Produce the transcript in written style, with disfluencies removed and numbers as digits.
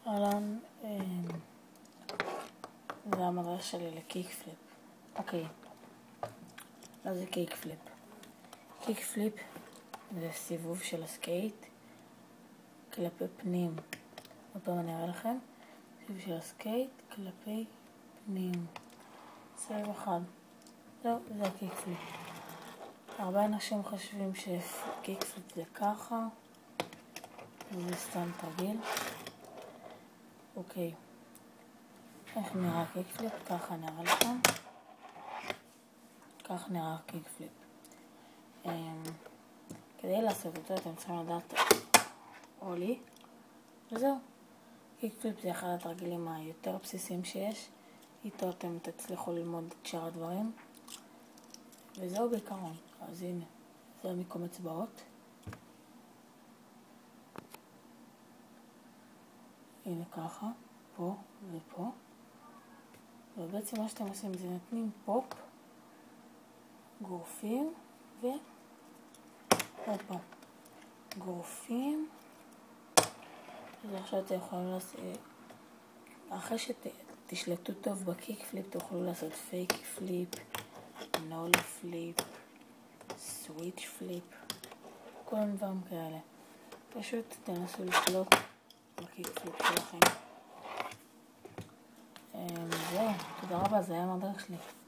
אהלן, זה המדריך שלי לקיק פליפ. אוקיי, מה זה קיק פליפ? קיק פליפ זה סיבוב של הסקייט כלפי פנים. עוד פעם אני אראה לכם. סיבוב של הסקייט כלפי פנים. סיבוב אחד. זהו, זה הקיק פליפ. הרבה אנשים חושבים שקיק פליפ זה ככה, וזה סתם תרגיל. אוקיי, איך נראה קיק פליפ? ככה נראה לכם. כך נראה קיק פליפ. כדי לעשות אותו אתם צריכים לדעת עולי, וזהו. קיק פליפ זה אחד התרגילים היותר בסיסיים שיש. איתו אתם תצליחו ללמוד את שאר הדברים, וזהו בעיקרון. אז הנה, זה מיקום אצבעות. הנה ככה, פה ופה. ובעצם מה שאתם עושים זה נותנים פופ, גורפים הופה, גורפים. ועכשיו אתם יכולים לעשות, אחרי שתשלטו טוב בקיק פליפ תוכלו לעשות פייק פליפ, נול פליפ, סוויץ' פליפ, כל מיני דברים כאלה. פשוט תנסו לשלוט בקיק פליפ שלכם. זהו, תודה רבה, זה היה המדריך שלי.